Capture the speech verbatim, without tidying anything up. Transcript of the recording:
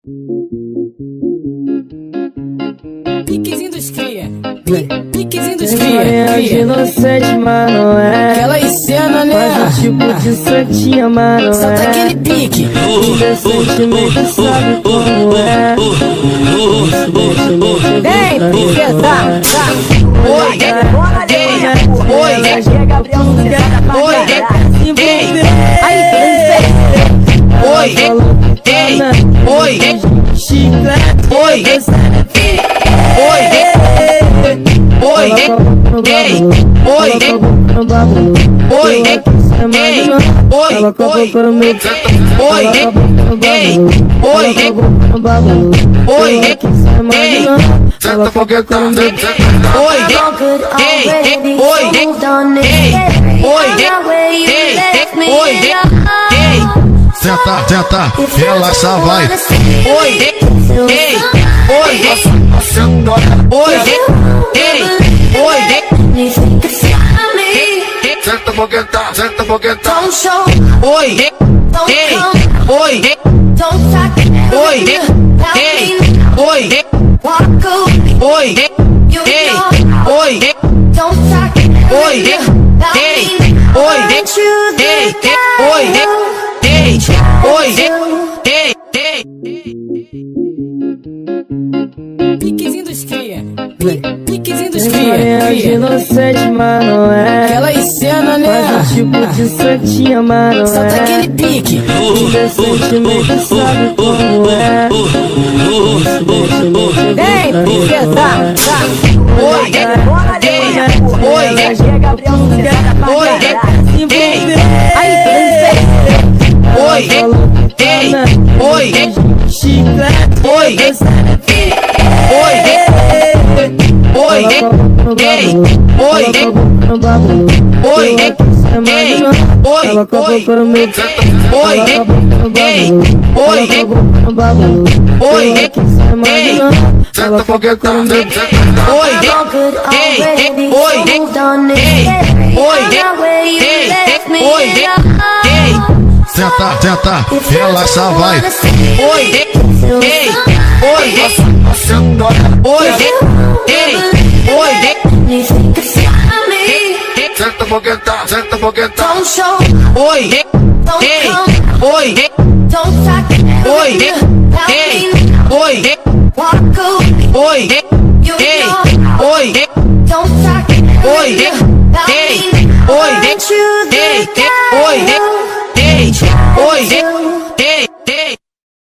Piquezinho dos cria, piquezinho dos Tem cria, carinha de inocente, mas não é. aquela cena, né? Faz um tipo de santinha, mas não Só tá é. aquele pique. Indecentemente sabe como é. Vem, PINHAS. Oi, oi, oi, aí, oi, oi, oi, oi, oi, oi, ei, oi, oi, ei, oi, oi, oi, ei, oi, oi, ei, Senta fogueta, oi, ei, oi, ei, oi, ei, oi, ei, senta, senta, relaxa, vai. oi, ei, oi, oi, ei, oi, Senta fogueta, senta fogueta. oi, ei, oi, oi, ei, oi, oi, ei, oi, oi, ei, oi, oi, ei, oi, ei, piquezinho dos cria, piquezinho dos Tem cria, carinha de cria, inocente, mas não é. aquela cena, né? Faz um tipo de santinha, mas não Só tá é. aquele pique. Indecentemente sabe como é. Vem, PINHAS. Oi, ei, oi, oi, ei, aí, oi, ei, oi, ei, oi, ei, oi, oi, ei, oi, oi, ei, oi, oi, oi, oi, Senta fogueta, oi, oi, oi, senta, senta, relaxa, vai. oi, ei, oi, oi, oi, Senta fogueta, senta fogueta. oi, ei, oi, oi, oi, oi, oi, oi, oi, oi, oi,